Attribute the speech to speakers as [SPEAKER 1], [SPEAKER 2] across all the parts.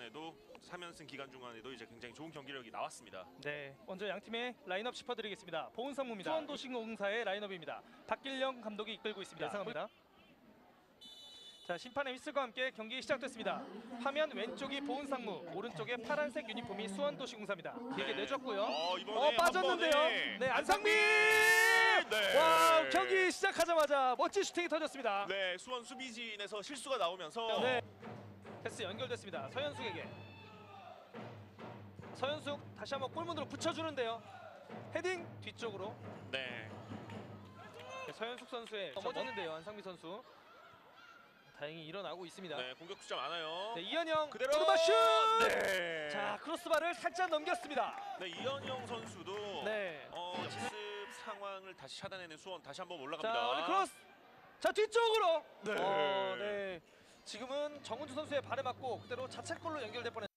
[SPEAKER 1] 중간에도 3연승 기간 중간에도 이제 굉장히 좋은 경기력이 나왔습니다.
[SPEAKER 2] 네, 먼저 양 팀의 라인업 짚어드리겠습니다. 보은상무입니다. 수원도시공사의 라인업입니다. 박길영 감독이 이끌고 있습니다. 예상합니다. 자, 심판의 휘슬과 함께 경기 시작됐습니다. 화면 왼쪽이 보은상무, 오른쪽에 파란색 유니폼이 수원도시공사입니다. 길게 내줬고요.
[SPEAKER 1] 이번에
[SPEAKER 2] 빠졌는데요. 네, 안상민!
[SPEAKER 1] 네.
[SPEAKER 2] 와, 경기 시작하자마자 멋진 슈팅이 터졌습니다.
[SPEAKER 1] 네, 수원 수비진에서 실수가 나오면서
[SPEAKER 2] 네, 패스 연결됐습니다. 서현숙에게. 서현숙 다시 한번 골문으로 붙여주는데요. 헤딩 뒤쪽으로.
[SPEAKER 1] 네.
[SPEAKER 2] 네, 서현숙 선수의 넘어졌는데요. 안상민 선수. 다행히 일어나고 있습니다.
[SPEAKER 1] 네, 공격 수자 많아요.
[SPEAKER 2] 네, 이현영
[SPEAKER 1] 그대로
[SPEAKER 2] 오른발 슛!
[SPEAKER 1] 네.
[SPEAKER 2] 자, 크로스바를 살짝 넘겼습니다.
[SPEAKER 1] 네, 이현영 선수도
[SPEAKER 2] 네.
[SPEAKER 1] 실습 상황을 다시 차단해낸 수원 다시 한번
[SPEAKER 2] 자,
[SPEAKER 1] 올라갑니다.
[SPEAKER 2] 우리 크로스. 자, 뒤쪽으로.
[SPEAKER 1] 네.
[SPEAKER 2] 네. 지금은 정은주 선수의 발에 맞고 그대로 자책골로 연결될 뻔했.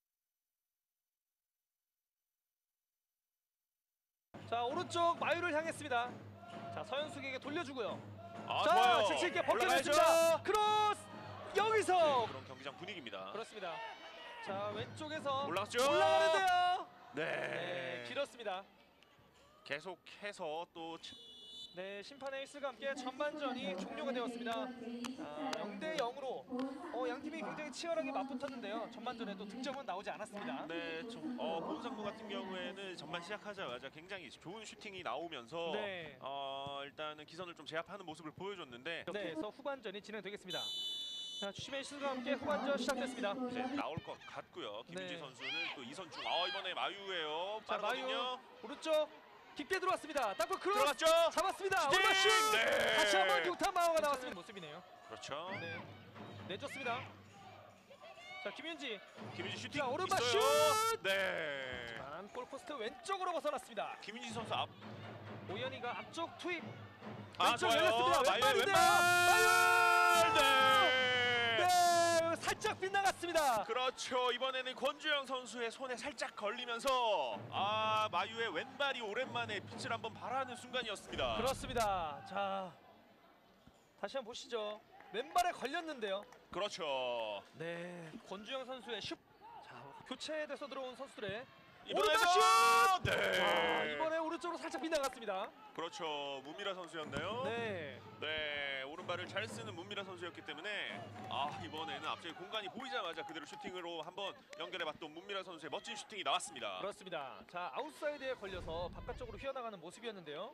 [SPEAKER 2] 자, 오른쪽 마유를 향했습니다. 자, 서현숙에게 돌려주고요. 자,
[SPEAKER 1] 좋아요.
[SPEAKER 2] 재치 있게
[SPEAKER 1] 올라가야죠.
[SPEAKER 2] 벗겨냈습니다. 크로스 여기서.
[SPEAKER 1] 그런 경기장 분위기입니다.
[SPEAKER 2] 그렇습니다. 자, 왼쪽에서
[SPEAKER 1] 올라갔죠.
[SPEAKER 2] 올라가는데요.
[SPEAKER 1] 네.
[SPEAKER 2] 네, 길었습니다.
[SPEAKER 1] 계속해서 또
[SPEAKER 2] 네, 심판의 휘슬과 함께 전반전이 종료가 되었습니다. 0대 0으로 양 팀이 굉장히 치열하게 맞붙었는데요. 전반전에도 득점은 나오지 않았습니다.
[SPEAKER 1] 네, 보은상무 같은 경우에는 전반 시작하자마자 굉장히 좋은 슈팅이 나오면서
[SPEAKER 2] 네.
[SPEAKER 1] 일단은 기선을 좀 제압하는 모습을 보여줬는데
[SPEAKER 2] 네, 그래서 후반전이 진행되겠습니다. 자, 주심의 휘슬과 함께 후반전 시작됐습니다.
[SPEAKER 1] 이제 나올 것 같고요. 김유지
[SPEAKER 2] 네.
[SPEAKER 1] 선수는 또 이선중. 이번에 마유예요.
[SPEAKER 2] 자,
[SPEAKER 1] 빠르거든요.
[SPEAKER 2] 마유 오른쪽 깊게 들어왔습니다. 땅볼 크로스
[SPEAKER 1] 들어갔죠.
[SPEAKER 2] 잡았습니다.
[SPEAKER 1] 슈팅!
[SPEAKER 2] 오른발 슛!
[SPEAKER 1] 네.
[SPEAKER 2] 다시 한번 유타 마우가 나왔습니다. 모습이네요.
[SPEAKER 1] 그렇죠.
[SPEAKER 2] 네, 내줬습니다. 자, 김윤지.
[SPEAKER 1] 김유지 슈팅
[SPEAKER 2] 자, 오른발
[SPEAKER 1] 있어요.
[SPEAKER 2] 슛!
[SPEAKER 1] 네.
[SPEAKER 2] 골포스트 왼쪽으로 벗어났습니다.
[SPEAKER 1] 김유지 선수 앞.
[SPEAKER 2] 오연이가 앞쪽 투입.
[SPEAKER 1] 아,
[SPEAKER 2] 왼쪽
[SPEAKER 1] 좋아요.
[SPEAKER 2] 열렸습니다.
[SPEAKER 1] 마유
[SPEAKER 2] 왼발인데요.
[SPEAKER 1] 왼발.
[SPEAKER 2] 네. 네, 살짝 빗나갔습니다.
[SPEAKER 1] 그렇죠. 이번에는 권주영 선수의 손에 살짝 걸리면서 마유의 왼발이 오랜만에 빛을 한번 발하는 순간이었습니다.
[SPEAKER 2] 그렇습니다. 자, 다시 한번 보시죠. 왼발에 걸렸는데요.
[SPEAKER 1] 그렇죠.
[SPEAKER 2] 네, 권주영 선수의 슛. 자, 교체돼서 들어온 선수들의
[SPEAKER 1] 이번에도
[SPEAKER 2] 오른발 슛!
[SPEAKER 1] 네.
[SPEAKER 2] 이번에 오른쪽으로 살짝 빗나갔습니다.
[SPEAKER 1] 그렇죠. 문미라 선수였나요?
[SPEAKER 2] 네.
[SPEAKER 1] 네, 오른발을 잘 쓰는 문미라 선수였기 때문에 이번에는 앞쪽에 공간이 보이자마자 그대로 슈팅으로 한번 연결해봤던 문미라 선수의 멋진 슈팅이 나왔습니다.
[SPEAKER 2] 그렇습니다. 자, 아웃사이드에 걸려서 바깥쪽으로 휘어나가는 모습이었는데요.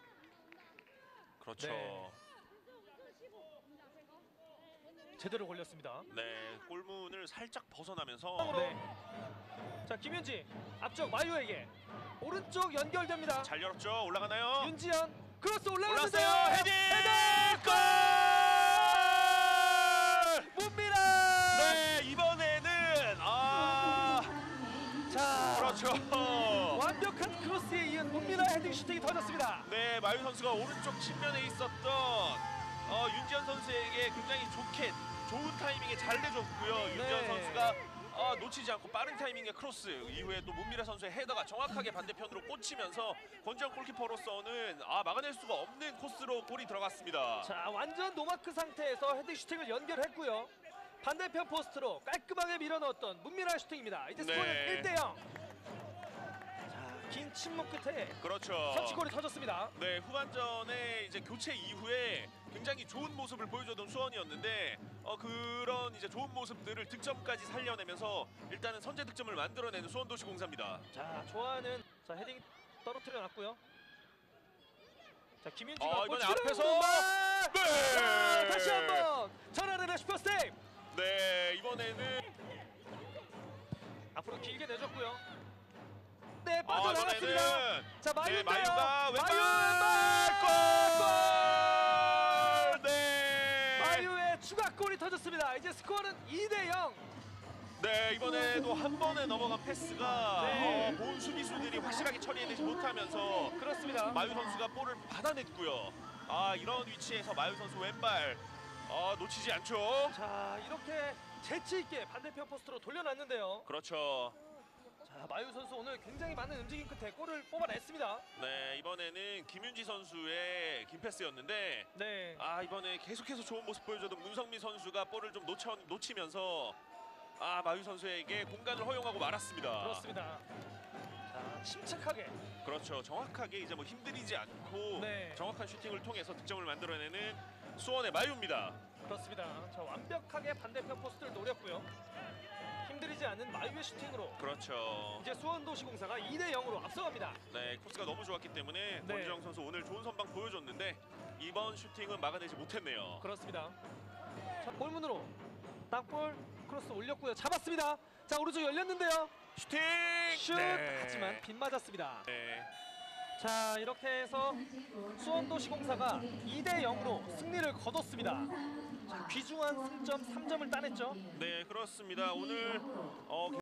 [SPEAKER 1] 그렇죠.
[SPEAKER 2] 네. 제대로 걸렸습니다.
[SPEAKER 1] 네, 골문을 살짝 벗어나면서
[SPEAKER 2] 네. 자, 김윤지 앞쪽 마유에게 오른쪽 연결됩니다.
[SPEAKER 1] 잘 열었죠. 올라가나요?
[SPEAKER 2] 윤지현 크로스 올라갔는데요.
[SPEAKER 1] 올랐어요. 헤딩! 골!
[SPEAKER 2] 문미라.
[SPEAKER 1] 네, 이번에는
[SPEAKER 2] 자,
[SPEAKER 1] 그렇죠.
[SPEAKER 2] 완벽한 크로스에 이은 문미라 헤딩 슈팅이 터졌습니다.
[SPEAKER 1] 네, 마유 선수가 오른쪽 측면에 있었던 윤지현 선수에게 굉장히 좋은 타이밍에 잘 내줬고요. 윤지현 선수가 놓치지 않고 빠른 타이밍의 크로스 이후에 또 문미라 선수의 헤더가 정확하게 반대편으로 꽂히면서 권지현 골키퍼로서는 막아낼 수가 없는 코스로 골이 들어갔습니다.
[SPEAKER 2] 자, 완전 노마크 상태에서 헤딩 슈팅을 연결했고요. 반대편 포스트로 깔끔하게 밀어넣었던 문미라 슈팅입니다. 이제 스코어는
[SPEAKER 1] 네.
[SPEAKER 2] 1대 0. 자, 긴 침묵 끝에
[SPEAKER 1] 그렇죠.
[SPEAKER 2] 선취골이 터졌습니다.
[SPEAKER 1] 네, 후반전에 이제 교체 이후에 굉장히 좋은 모습을 보여줬던 수원이었는데 그런 이제 좋은 모습들을 득점까지 살려내면서 일단은 선제 득점을 만들어내는 수원도시공사입니다.
[SPEAKER 2] 자, 좋아하는 헤딩 떨어뜨려 놨고요. 자, 김윤지가
[SPEAKER 1] 이번에
[SPEAKER 2] 꽂히는
[SPEAKER 1] 앞에서
[SPEAKER 2] 공간!
[SPEAKER 1] 네!
[SPEAKER 2] 자, 다시 한번 전환의 슈퍼 세이브.
[SPEAKER 1] 네, 이번에는
[SPEAKER 2] 앞으로 길게 내줬고요. 네, 빠져나갔습니다.
[SPEAKER 1] 이번에는
[SPEAKER 2] 자, 마유인데요.
[SPEAKER 1] 마유가 왼발 골! 네.
[SPEAKER 2] 마유의 추가골이 터졌습니다. 이제 스코어는 2대 0.
[SPEAKER 1] 네, 이번에도 한 번에 넘어간 패스가
[SPEAKER 2] 네.
[SPEAKER 1] 본 수비수들이 확실하게 처리해내지 못하면서
[SPEAKER 2] 그렇습니다.
[SPEAKER 1] 마유 선수가 볼을 받아냈고요. 이런 위치에서 마유 선수 왼발 놓치지 않죠.
[SPEAKER 2] 자, 이렇게 재치 있게 반대편 포스트로 돌려놨는데요.
[SPEAKER 1] 그렇죠.
[SPEAKER 2] 자, 마유 선수 오늘 굉장히 많은 움직임 끝에 골을 뽑아냈습니다.
[SPEAKER 1] 네, 이번에는 김윤지 선수의 긴 패스였는데
[SPEAKER 2] 네.
[SPEAKER 1] 이번에 계속해서 좋은 모습 보여줬던 문성민 선수가 볼을 좀 놓치면서 마유 선수에게 공간을 허용하고 말았습니다.
[SPEAKER 2] 그렇습니다. 자, 침착하게.
[SPEAKER 1] 그렇죠. 정확하게 이제 뭐 힘들이지 않고
[SPEAKER 2] 네.
[SPEAKER 1] 정확한 슈팅을 통해서 득점을 만들어내는 수원의 마유입니다.
[SPEAKER 2] 그렇습니다. 자, 완벽하게 반대편 포스트를 노렸고요. 힘들이지 않은 마유의 슈팅으로
[SPEAKER 1] 그렇죠.
[SPEAKER 2] 이제 수원도시공사가 2대 0으로 앞서갑니다.
[SPEAKER 1] 네, 코스가 너무 좋았기 때문에
[SPEAKER 2] 네.
[SPEAKER 1] 권주영 선수 오늘 좋은 선방 보여줬는데 이번 슈팅은 막아내지 못했네요.
[SPEAKER 2] 그렇습니다. 자, 골문으로 땅볼 크로스 올렸고요. 잡았습니다. 자, 오른쪽 열렸는데요.
[SPEAKER 1] 슈팅!
[SPEAKER 2] 슛!
[SPEAKER 1] 네.
[SPEAKER 2] 하지만 빗 맞았습니다.
[SPEAKER 1] 네.
[SPEAKER 2] 자, 이렇게 해서 수원도시공사가 2대 0으로 승리를 거뒀습니다. 자, 귀중한 승점 3점을 따냈죠.
[SPEAKER 1] 네, 그렇습니다. 오늘